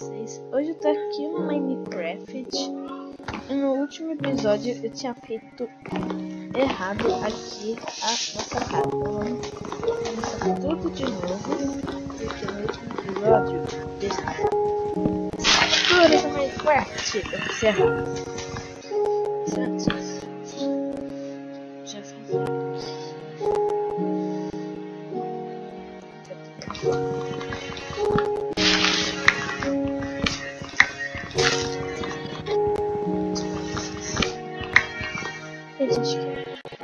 vocês. Hoje eu tô aqui no Minecraft. E no último episódio eu tinha feito errado aqui a nossa casa. Então vamos começar tudo de novo. Porque no último episódio desse do Minecraft eu fiz errado. Mas antes já fazia acho que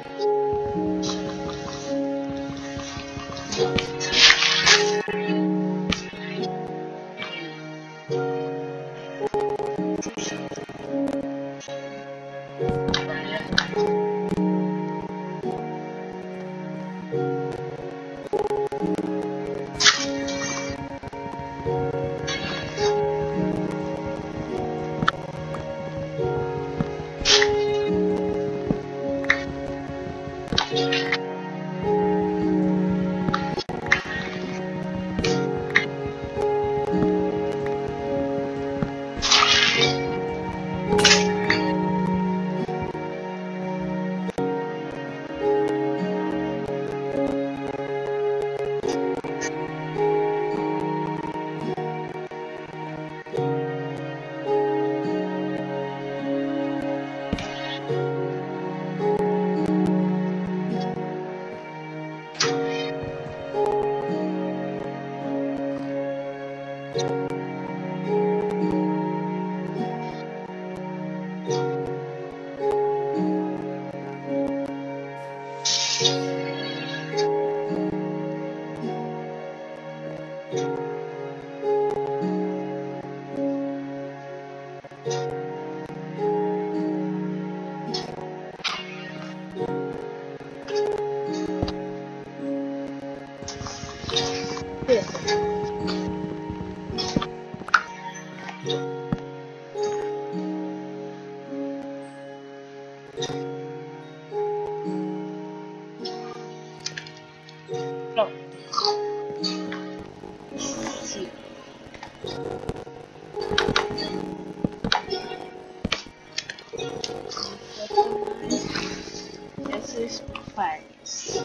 essas partes.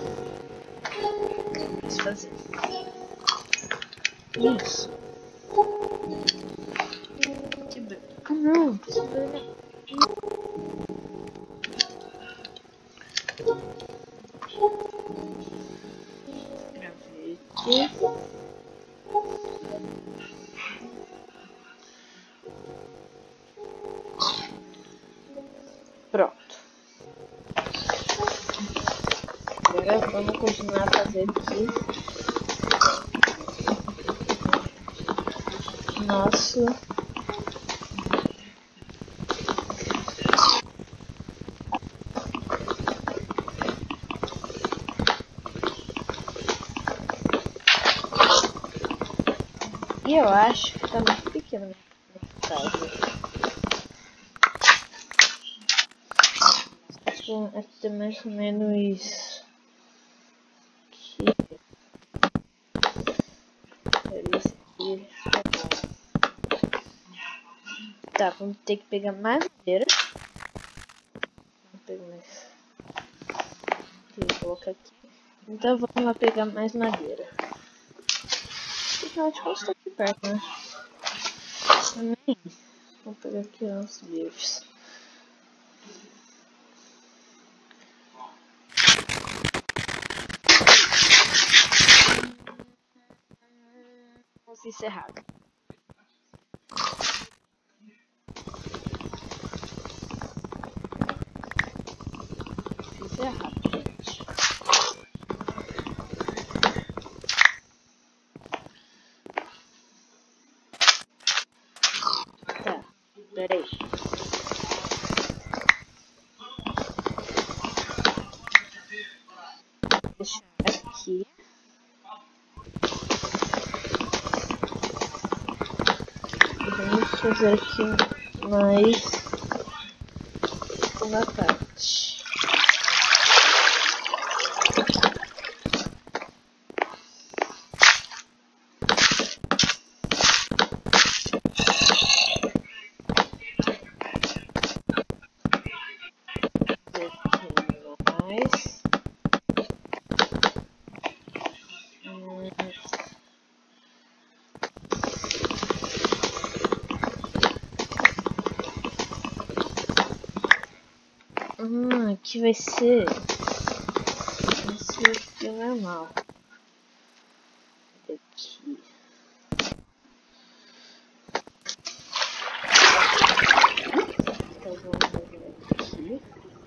Vamos fazer isso. Ah, não. Gravete. Pronto. Agora vamos continuar a fazer aqui nosso e eu acho que tá muito pequeno nesse caso. Acho que é mais ou menos tá, vamos ter que pegar mais madeira. Vamos pegar mais. Vou colocar aqui. Então vamos lá pegar mais madeira. Afinal de contas tá aqui perto, né? Também. Vamos pegar aqui os vivos. Vamos encerrar. Fiz errado, gente. Tá, peraí. Deixar aqui. Vamos fazer aqui mais uma parte. aqui vai ser esse aqui é normal. Aqui. Então vamos fazer aqui.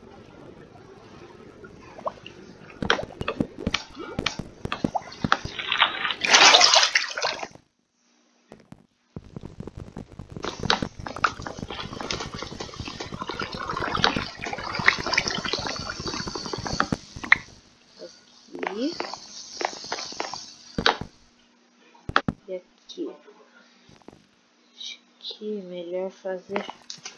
E aqui. Acho que é melhor fazer.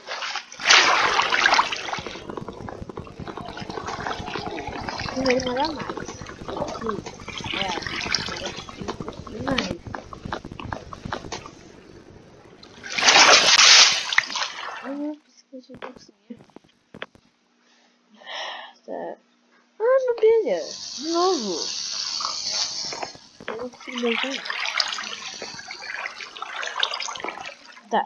Não vai demorar mais. Aqui, mais. Pensei que eu conseguir. Tá. Ah, não brilha. De novo. Eu não consigo desenhar. Tá.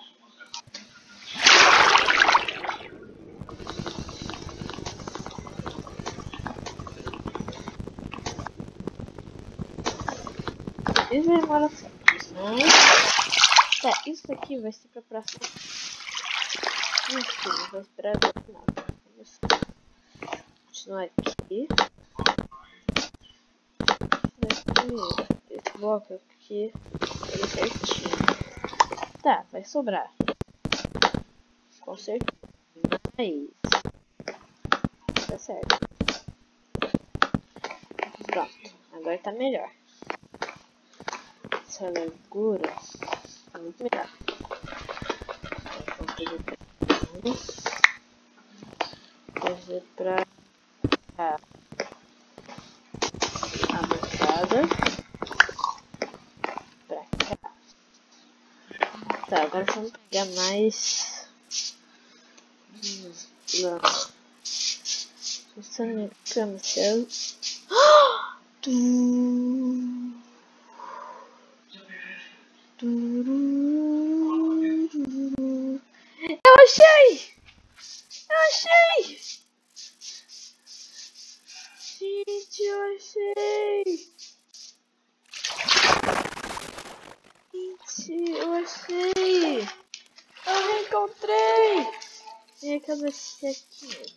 Isso vai demorar simples, mas... Tá, isso aqui vai ser pra próxima. Não vou esperar o final. Vamos continuar aqui. Esse bloco aqui, ele certinho. Tá, vai sobrar. Com certeza. Mas... tá certo. Pronto, agora tá melhor. Essa largura tá muito melhor. Vamos fazer pra cá a bancada. Pra cá. Tá, agora vamos pegar mais lama. Funciona minha cama, céu. Eu achei! Eu achei! Gente, eu achei! Gente, eu achei! Eu reencontrei! Minha cabeça aqui.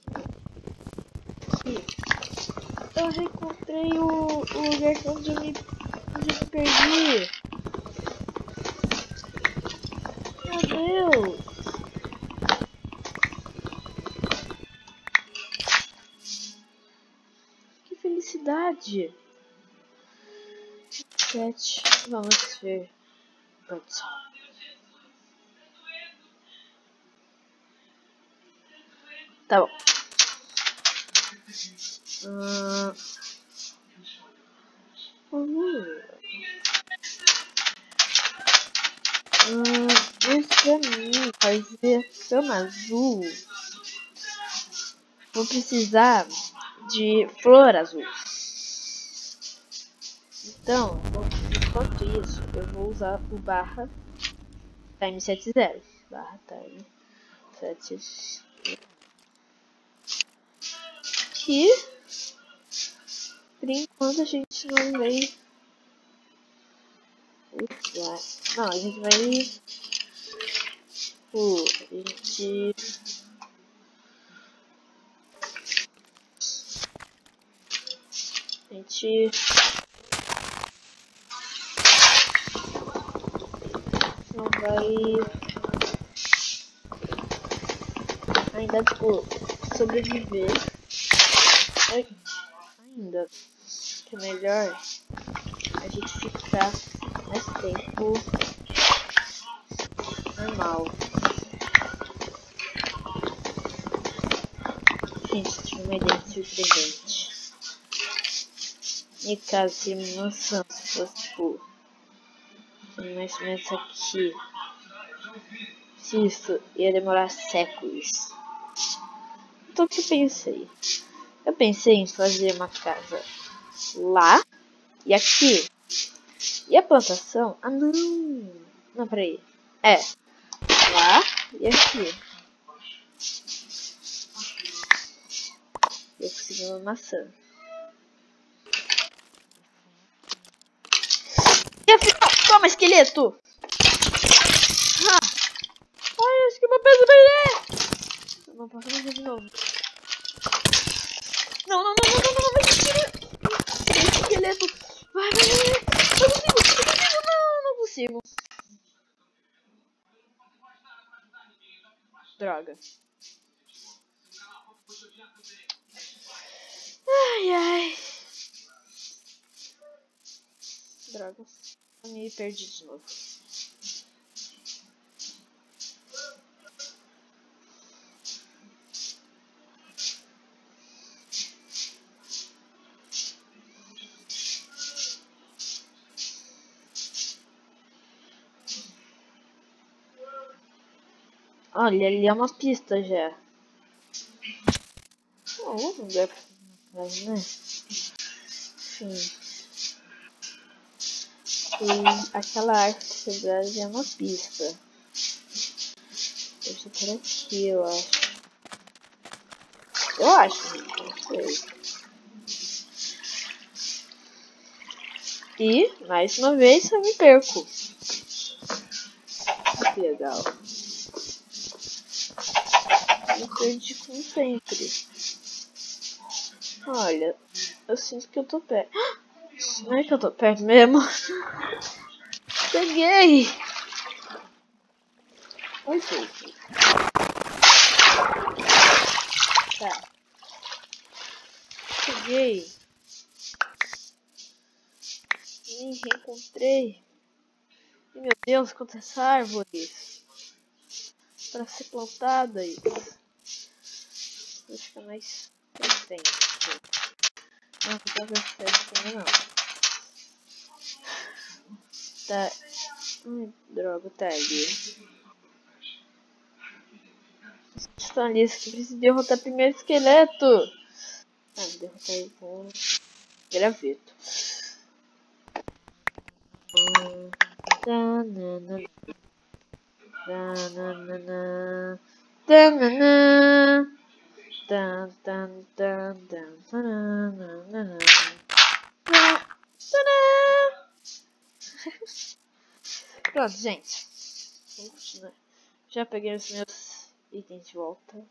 Eu reencontrei o lugar onde eu me perdi. Meu Deus! Que felicidade! 7. Vamos ver. Tá bom. Mas pra mim fazer cama azul, vou precisar de flor azul. Então, enquanto isso, eu vou usar o barra time 70. Barra time 70. Que por enquanto a gente não vai. Não, a gente vai. A gente não vai ainda sobreviver. Ainda que é melhor a gente ficar mais tempo normal. Gente, tive uma ideia surpreendente. E caso seria uma mansão, se fosse tipo mais ou menos aqui. Se isso ia demorar séculos. Então o que eu pensei? Eu pensei em fazer uma casa lá e aqui. E a plantação? Ah, não. Não, peraí. É. Lá e aqui. Eu consegui uma maçã. E afinal, toma, esqueleto! Ah! Ai, acho que uma pedra vai. Não posso fazer de novo. Não, vai esqueleto. Vai. Não consigo. Droga. Ai. Droga. Eu me perdi de novo. Olha, ali é uma pista já. Outro lugar pra fazer, né? Enfim. E aquela arte quebrada já é uma pista. Deixa por aqui, eu acho. Não sei. E, mais uma vez, eu me perco. Que legal. Me perdi como sempre. Olha, eu sinto que eu tô perto. Não é que eu tô perto mesmo? Peguei! Oi, gente. Tá. Peguei. Ih, reencontrei. E, meu Deus, quantas árvores. Pra ser plantada isso. Vou ficar mais contente. Não, não tá certo também não. Tá. Droga, tá ali. Estão ali, preciso derrotar primeiro esqueleto. Ah, derrotar ele com graveto. Pronto, gente. Vamos continuar. Já peguei os meus itens de volta.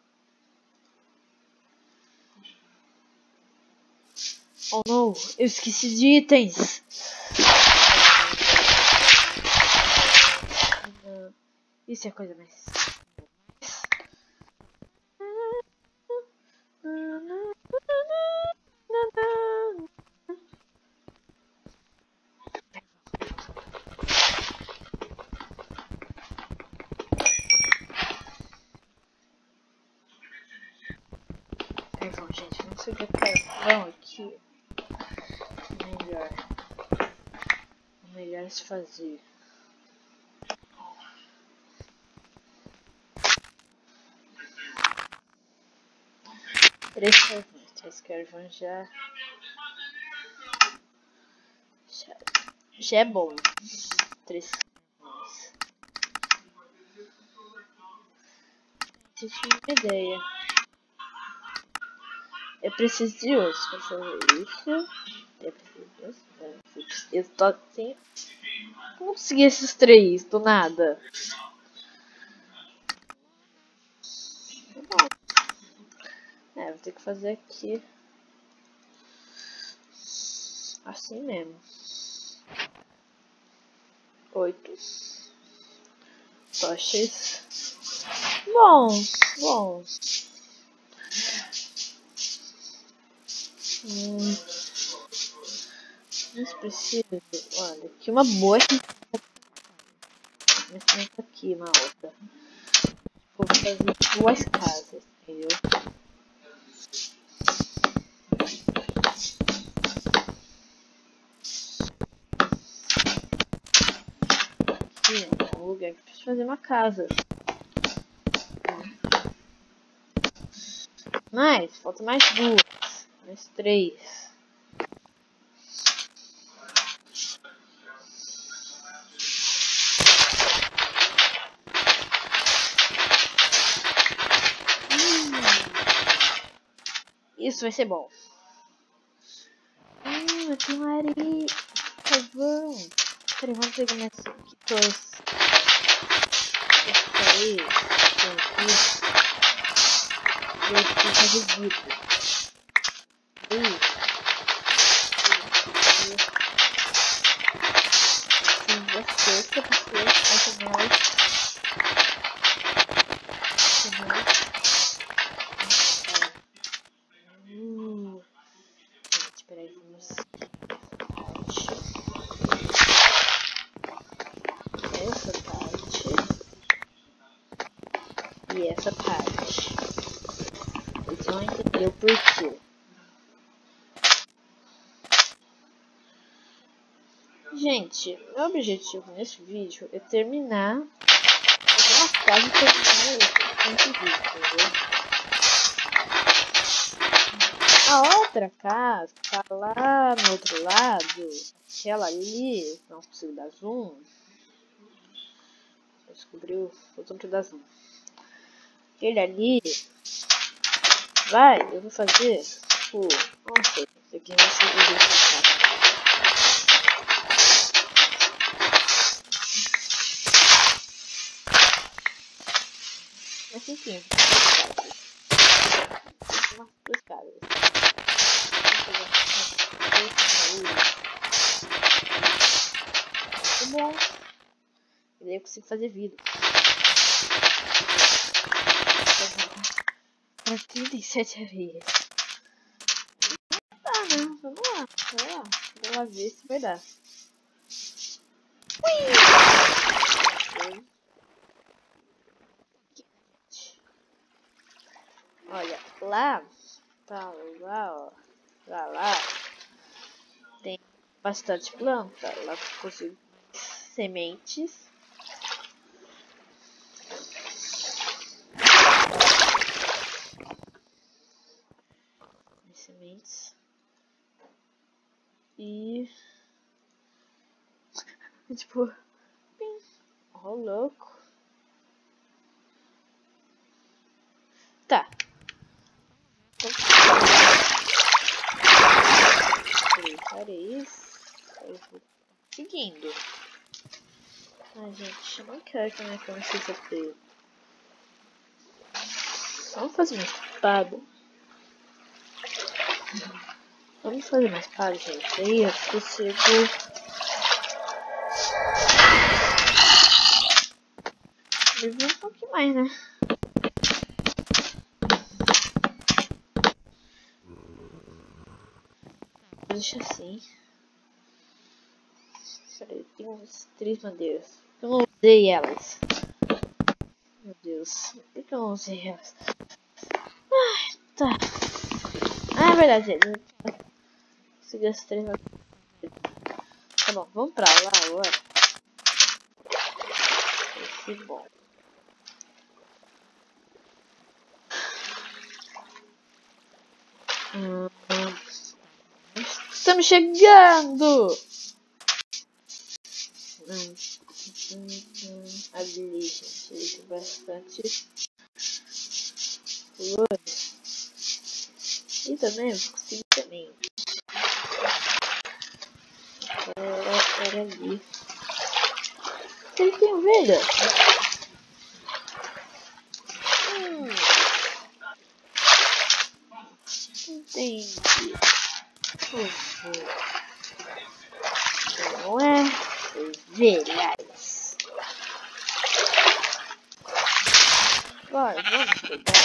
Oh não, eu esqueci de itens. Isso é a coisa mais. Carvão, gente, vamos pegar carvão aqui. Melhor se fazer. Três carvões já é bom. 3 carvões. Eu tinha uma ideia. Eu preciso de osso pra fazer isso. Eu preciso de osso. Eu tô assim. Como conseguir esses 3 do nada? Vou ter que fazer aqui. Assim mesmo. 8 tochas. Bom. Mas preciso. Olha, aqui uma boa. Mas aqui uma outra. Vou fazer 2 casas, entendeu? Aqui é um lugar que eu preciso fazer uma casa. Mas, falta mais 2. Mais 3. Isso vai ser bom. Eu tenho areia. Carvão. Peraí, vamos pegar minhas coisas. Isso aí. Eu preciso fazer vidro. Você as janelas. Gente, peraí, vamos. Essa parte. E essa parte. Vocês vão entender o porquê. Gente, meu objetivo nesse vídeo é terminar uma casa e terminar esse vídeo, entendeu? A outra casa tá lá no outro lado, aquela ali, não consigo dar zoom. Descobriu o tanto da zoom. Aquele ali, eu vou fazer, tipo, não sei, isso aqui não sei o que. Mas enfim, duas casas. Muito bom. E daí eu consigo fazer vidro. Para 37 areias. Tá, né? Vamos lá. Vamos lá ver se vai dar. Ui! Olha, lá tem bastante planta. Lá eu consigo sementes. E tipo, louco. Tá. Seguindo. Ai, gente, eu não quero que a minha cama seja feia. Vamos fazer uma espada. Vamos fazer uma espada, gente. Aí eu consigo viver um pouquinho mais, né? Deixa assim. Peraí, tem uns 3 madeiras. Eu não usei elas. Meu Deus, por que eu não usei elas? Ai, tá. Ah, é verdade, consegui as 3 madeiras. Tá bom, vamos pra lá agora. Que bom. Estamos chegando! Ali, gente, tem bastante flores. E também eu consegui também. Era ali. Ele tem ovelha? Entendi. Não é ovelhas. Agora vamos pegar.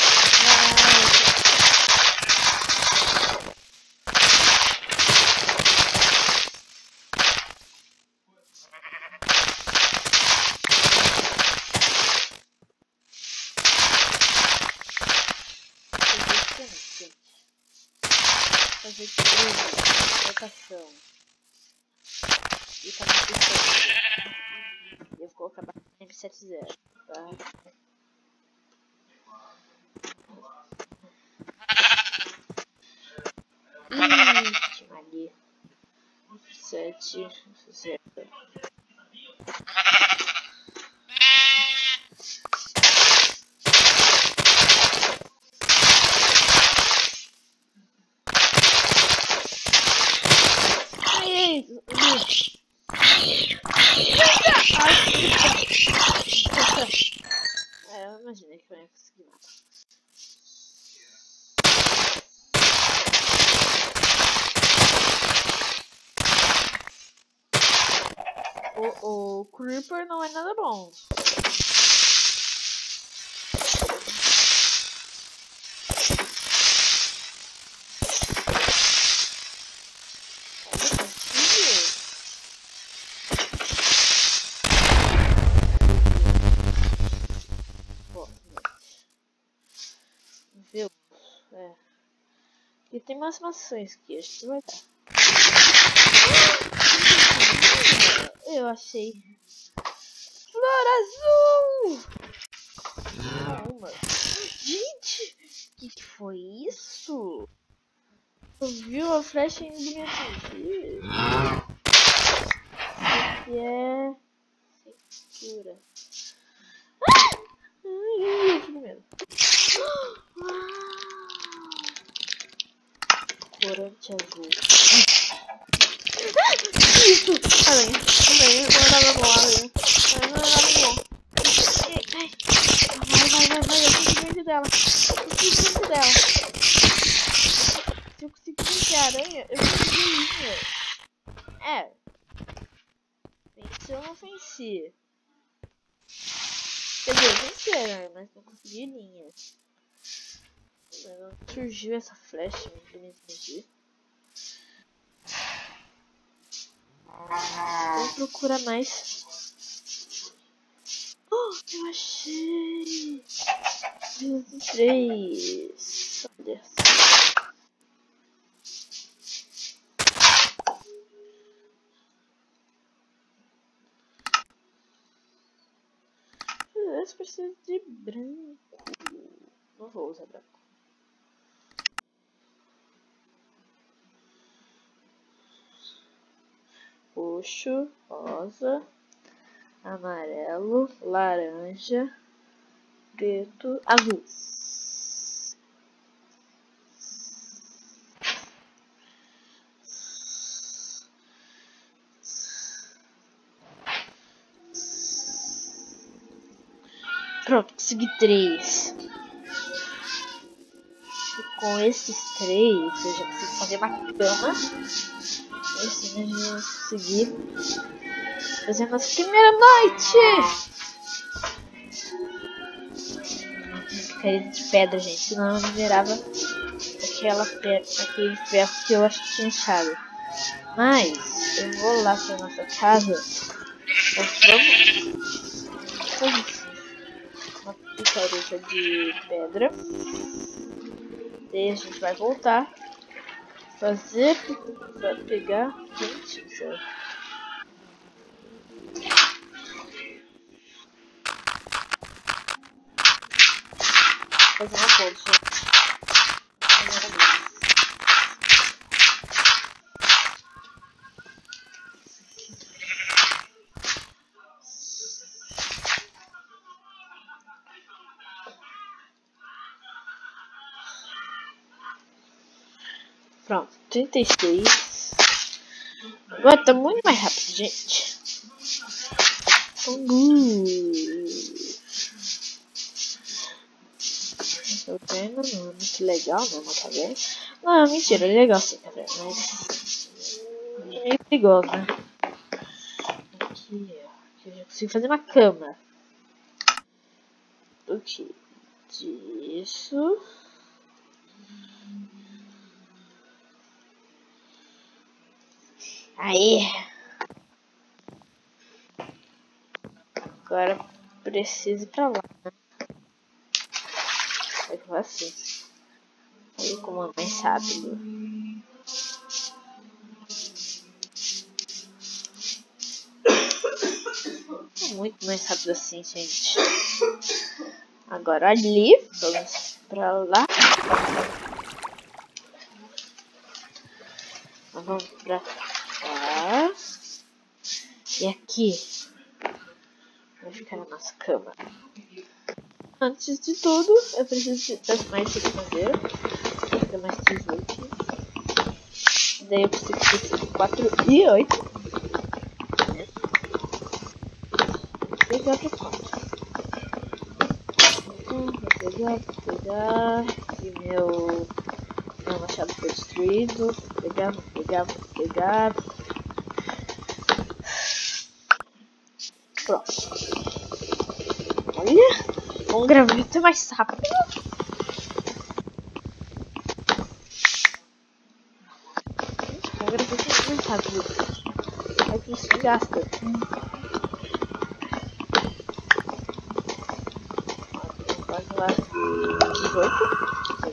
Fazer rotação e tá na pista. Eu vou colocar MP70, tá? Ali 7 0. vem! Eu imaginei que eu ia conseguir matar. O Creeper não é nada bom. Viu? É. E tem umas maçãs aqui, acho que vai dar. Eu achei. Flor azul! Uma. Gente, que foi isso? Tu viu a flecha indo me atingir? Isso aqui é cintura. Ai, eu fico com medo. Corante azul. Isso! Aranha, vou andar na bola, aranha. Vai, eu consigo dentro dela. Se eu conseguir vencer a aranha, eu consegui linha. É. Vencer eu não venci. Quer dizer, eu venci a aranha, mas não consegui linha. Não surgiu essa flecha pra me atingir. Vamos procurar mais. Oh, eu achei! 203. Olha só. Eu preciso de branco. Não vou usar branco. Roxo, rosa, amarelo, laranja, preto, azul. Pronto, consegui 3. E com esses 3, eu já consigo fazer uma cama. E assim eu já consegui fazer a nossa primeira noite. Caída de pedra, gente, senão eu minerava aquele ferro que eu acho que tinha achado. Mas eu vou lá pra nossa casa. Nós vamos fazer uma picareta de pedra. Daí a gente vai voltar, fazer pra pegar quentinha. Fazer uma ponte. Pronto, 36. Agora tá muito mais rápido, gente. Tô vendo, não é muito legal, não, tá vendo? Não, mentira, é legal sim, tá vendo? Mas é meio perigoso, né? Aqui, ó. Eu já consigo fazer uma cama. Ok. Disso. Aí. Agora preciso ir pra lá, né? Vai que vai assim. Aí como é mais rápido. É muito mais rápido assim, gente. Agora ali, vamos pra lá. Vamos pra cá. E aqui vai ficar a nossa cama. Antes de tudo, eu preciso de mais madeira. Fica mais 18. daí eu preciso de 4 e 8. Vou pegar pra 4. Vou pegar. E meu machado foi destruído. Vou pegar. Pronto. Olha, com graveto é mais rápido. Com graveto é mais rápido. É que isso gasta. Quase lá de 18.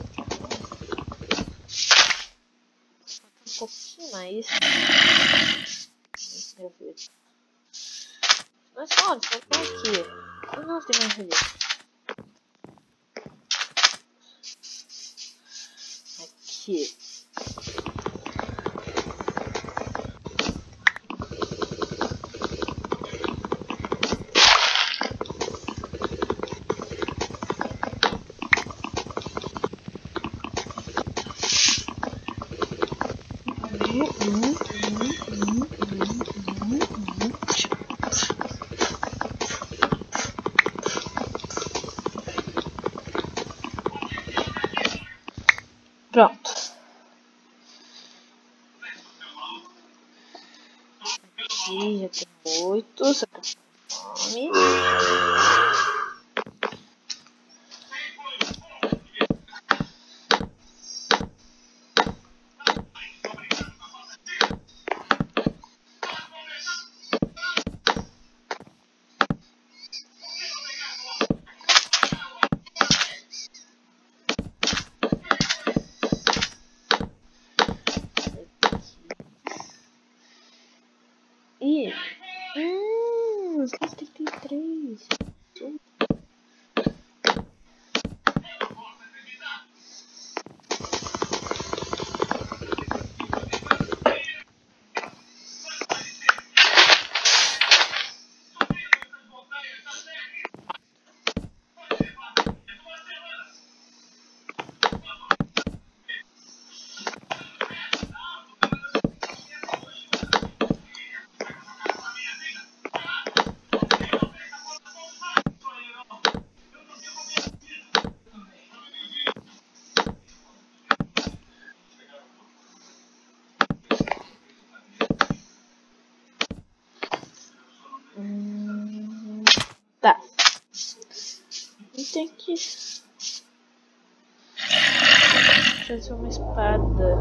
Um pouquinho mais. Graveto. Mas onde? Só tem aqui. Não tem mais ali. Aqui. Pronto. Aqui já tem 8. Só que fome. E 33. Tá. Tem que fazer uma espada.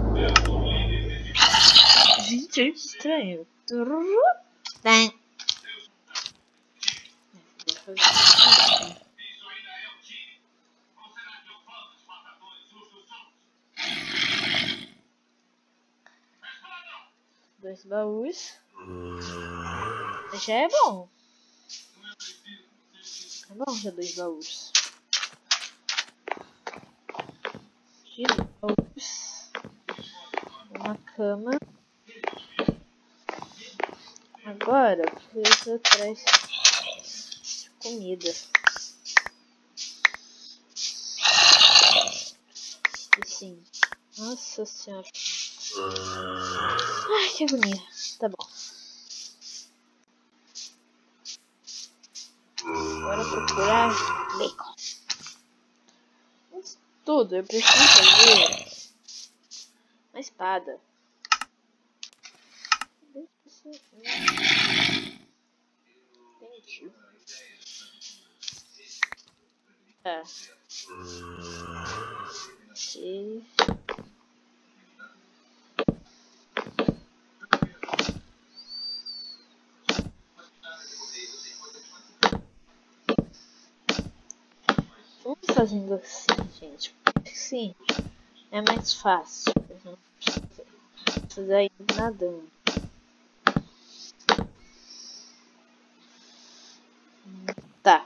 Gente, é estranho. Tem. Dois baús. Já é bom. É bom já 2 baús. Baús. Uma cama. Agora preciso atrás de comida. Sim. Nossa senhora. Ai, que agonia. Tá bom. Agora procurar bacon. Antes de tudo, eu preciso fazer uma espada. Entendi. Tá. Ok. Vamos fazendo assim, gente. Porque sim, é mais fácil. Eu não precisa ir nadando. Tá.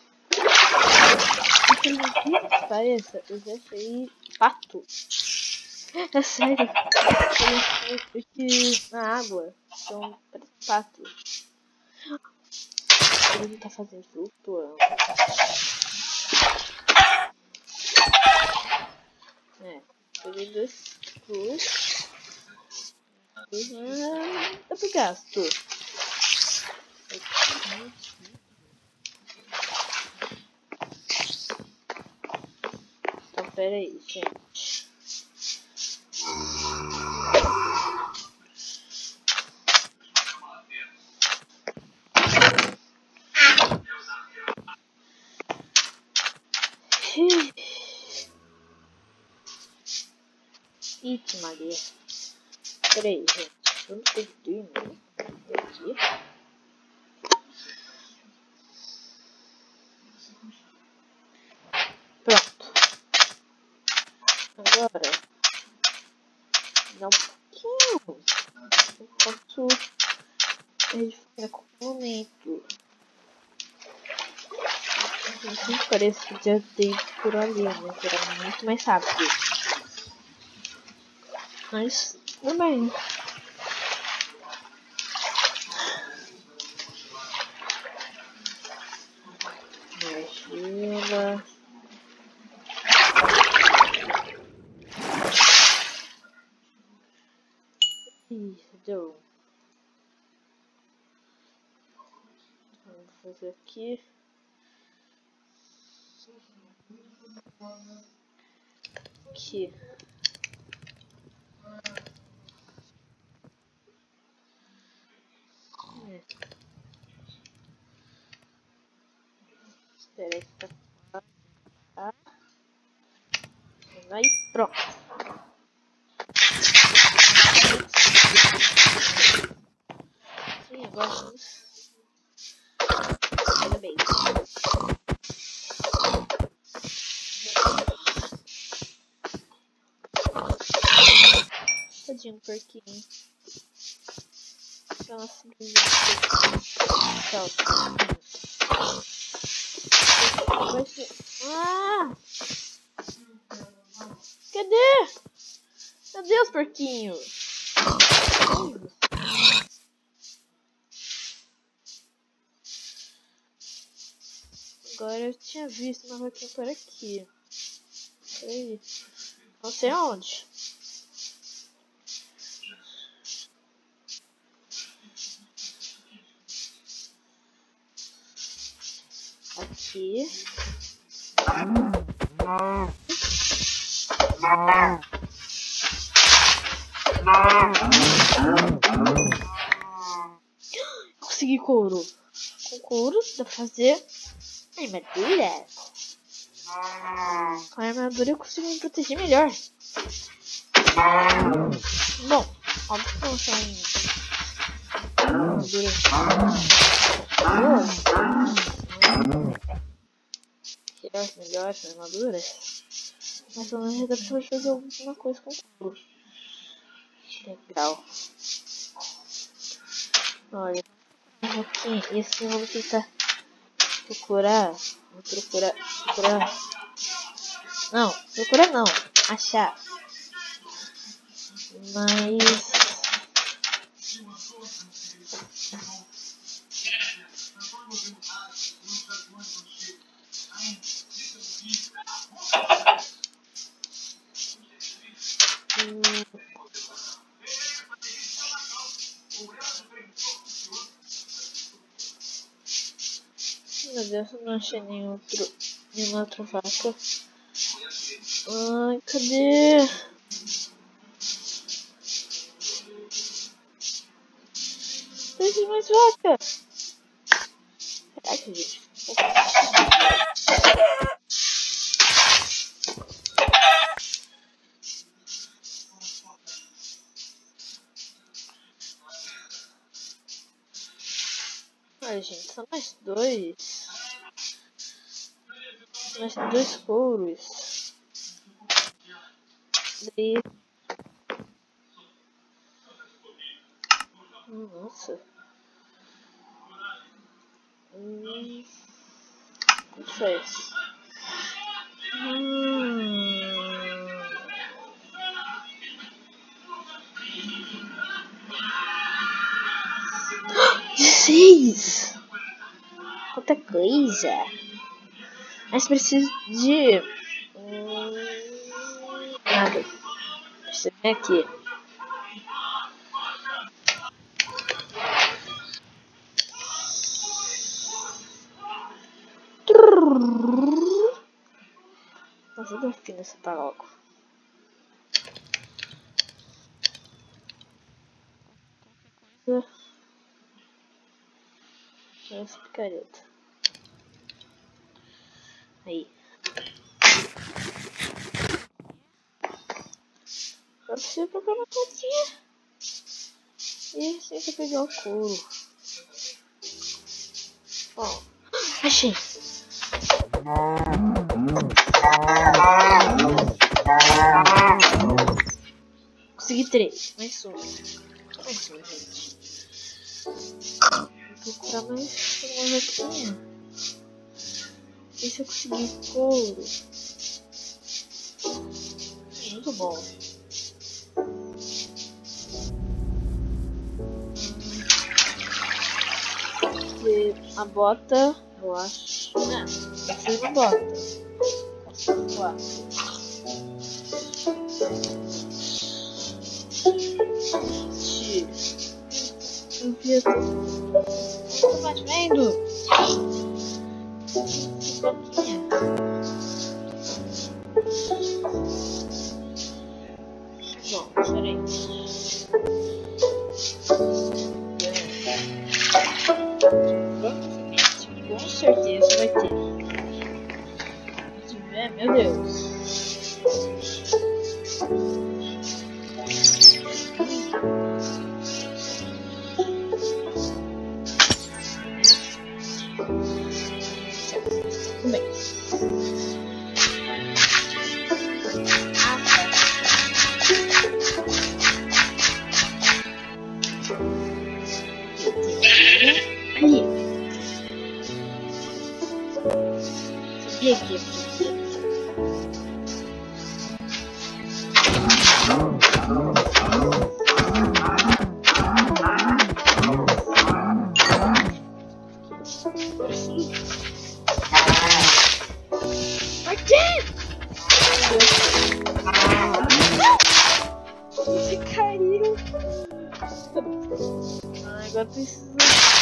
Pareça, eu já achei pato. É sério. Eu que na água são patos. Ele não tá fazendo flutuando. É, peguei 2 cruz. Eu gasto. Então, pera aí, gente. Eita, Maria. Pera aí, gente. Eu não sei dormir. Aqui. Pronto. Agora. Dá um pouquinho. Eu posso edificar com o momento. Gente, parece que já dei por ali, né? Que era muito mais rápido. Mas, tudo bem. Mochila. Isso, deu. Vamos fazer aqui. Aqui. Espera aí que tá. Aí, pronto. Sim, agora vamos. Parabéns. Tadinho, porquinho. Nossa, tchau. Vai ser... Ah! Cadê? Cadê os porquinhos? Agora eu tinha visto uma roquinha por aqui. Peraí. Não sei aonde. Aqui. Consegui couro. Com couro dá pra fazer armadura. Com a armadura eu consigo me proteger melhor. Bom, óbvio que não são armaduras. Tirar as melhores armaduras. Mas pelo menos dá pra fazer alguma coisa com couro. Legal. Olha, aqui, esse eu vou tentar procurar. Vou procurar. Não, procurar não. Achar. Mas. Meu Deus, eu não achei nenhuma outra vaca. Ai, cadê? Tem mais vaca. Caraca, gente. Ai, gente, são mais dois. Mais dois couros. Daí. Nossa. O que faz? 16! Quanta coisa! Mas preciso de... nada. Deixa eu ver aqui. Nossa, eu tô fina essa tá logo. Essa picareta. Aí. Agora precisa procurar uma pontinha. E assim que eu pegar o couro. Ó. Achei. Consegui 3. Mais uma. Mais uma, gente. Vou procurar mais uma aqui. Ver se eu conseguir couro. Muito bom. A bota, eu acho. Não, não precisa de bota. Eu vi até. Não tá vendo? Bom, diferente. Com certeza vai ter. Se tiver, meu Deus. Tudo bem. Ali. Sabia que ia fazer? Você caiu. Agora precisa.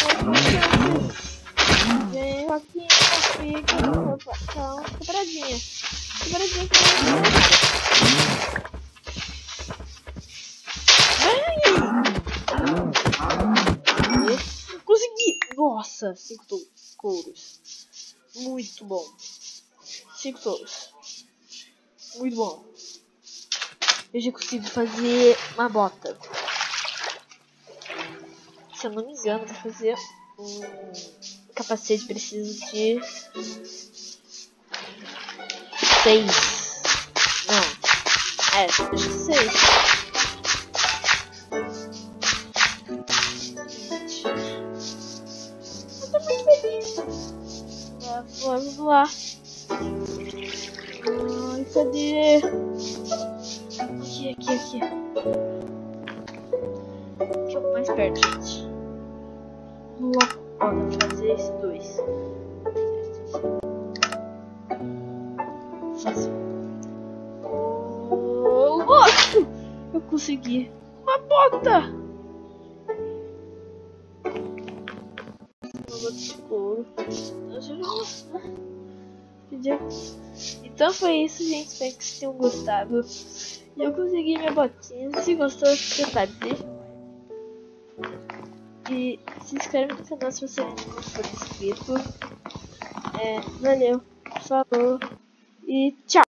Vem, Roquinha, fica. Calma, fica paradinha. Fica paradinha que não. Consegui! Nossa, 5 couros. Muito bom. 5 touros. Muito bom. Eu já consigo fazer uma bota. Se eu não me engano, para fazer um capacete preciso de 6. Não. Acho que 6. Eu tô muito feliz. Vamos lá. Ai, cadê? Aqui. Deixa eu mais perto, gente. Vamos lá. Ó, dá pra fazer esses 2. Fácil. Nossa! Eu consegui. Uma bota! Uma bota de couro. Então foi isso, gente. Espero que vocês tenham gostado. Eu consegui minha botinha. Se gostou, compartilhe. E se inscreve no canal se você ainda não for inscrito. Valeu, falou e tchau!